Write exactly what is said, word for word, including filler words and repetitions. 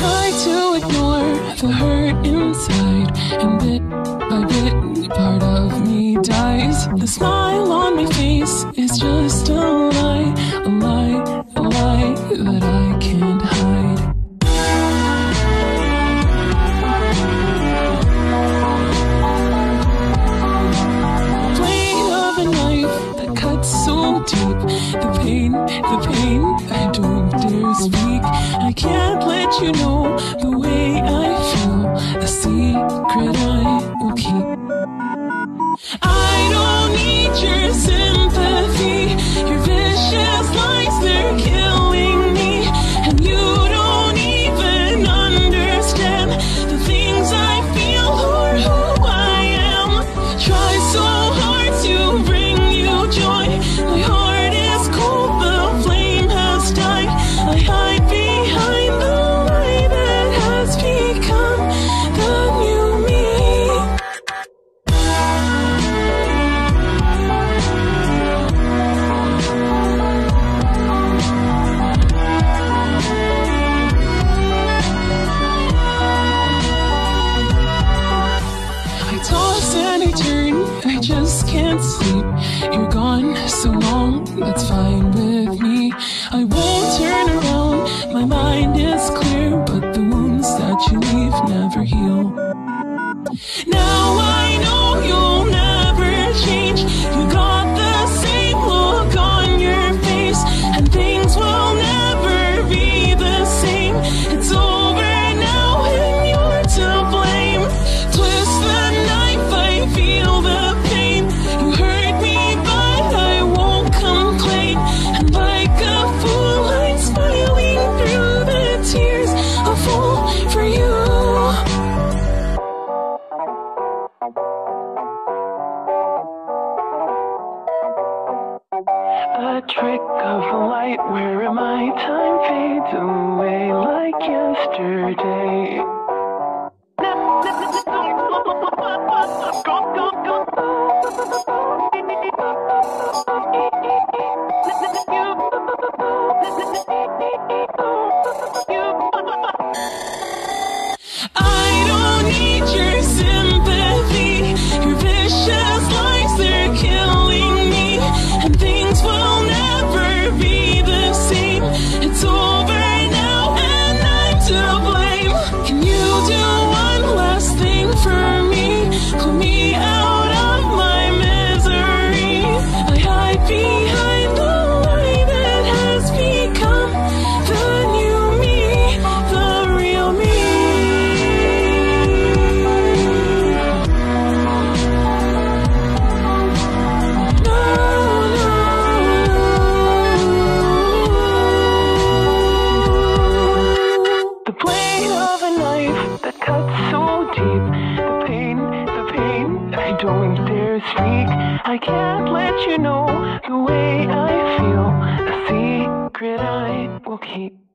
try to ignore the hurt inside, and bit by bit, part of me dies. The smile on my face is just a lie, a lie, a lie that I can't hide. Blade of a knife that cuts so deep, the pain, the pain, I don't dare speak. I can't let you know the way I feel, a secret I will keep. I don't need your sympathy, your vicious lies, they're killing me. And you don't even understand the things I feel or who I am. Try so hard to bring you joy, my heart is cold, the flame has died. I hide behind the lie that has become the new me. I toss and I turn, I just can't sleep. You're gone so long, that's fine with me. I won't turn around, my mind is clear, but the wounds that you leave never heal. Now I know you'll never change, you got the same look on your face, and things will never be the same. It's over now and you're to blame. Twist the knife, I feel the pain. You hurt me but I won't complain, and like a fool I'm smiling through the tears, a fool for you. A trick of the light where my time fades away like yesterday. I don't need your sympathy, your vicious lies, they're killing me, and things will never be the same. It's over now and I'm to blame. Can you do one last thing for me? Pull me out of my misery. I hide behind the lie that has become the new me, the real me. The blade of a knife that cuts so deep, the pain, the pain, I don't dare speak. I can't let you know the way I feel, a secret I will keep.